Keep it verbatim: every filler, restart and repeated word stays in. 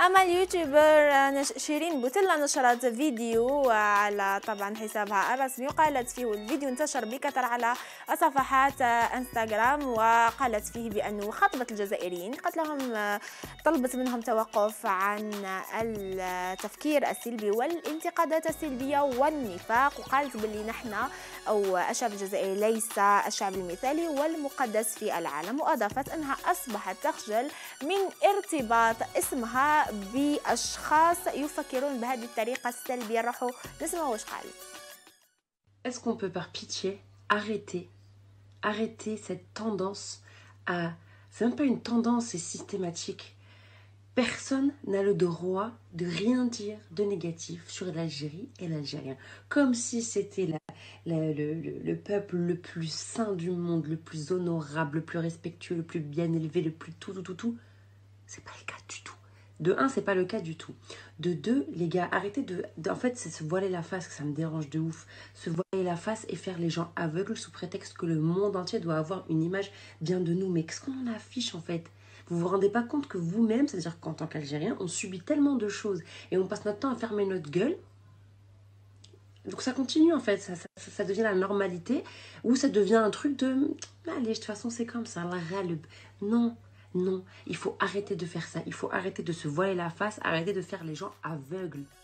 أما اليوتيوبر نش- شيرين بوتيلا نشرت فيديو على طبعا حسابها الرسمي، وقالت فيه الفيديو انتشر بكثرة على صفحات انستغرام، وقالت فيه بأنه خاطبت الجزائريين، قالت لهم طلبت منهم توقف عن التفكير السلبي والانتقادات السلبية والنفاق، وقالت باللي نحن أو الشعب الجزائري ليس الشعب المثالي والمقدس في العالم، وأضافت أنها أصبحت تخجل من ارتباط اسمها بأشخاص يفكرون بهذه الطريقة السلبية. راحوا نسمع واش قالت. Est-ce qu'on peut par pitié arrêter, arrêter cette tendance à... C'est même pas une tendance, c'est systématique. Personne n'a le droit de rien dire de négatif sur l'Algérie et l'Algérien. Comme si c'était la, la, le, le, le peuple le plus saint du monde, le plus honorable, le plus respectueux, le plus bien élevé, le plus tout, tout, tout, tout. C'est pas le cas du tout. De un, c'est pas le cas du tout. De deux, les gars, arrêtez de... de en fait, c'est se voiler la face que ça me dérange de ouf. Se voiler la face et faire les gens aveugles sous prétexte que le monde entier doit avoir une image bien de nous. Mais qu'est-ce qu'on en affiche, en fait? Vous vous rendez pas compte que vous-même, c'est-à-dire qu'en tant qu'Algérien, on subit tellement de choses et on passe notre temps à fermer notre gueule. Donc ça continue, en fait. Ça, ça, ça devient la normalité ou ça devient un truc de... Allez, de toute façon, c'est comme ça. La râle. Non. Non, il faut arrêter de faire ça. Il faut arrêter de se voiler la face, arrêter de faire les gens aveugles.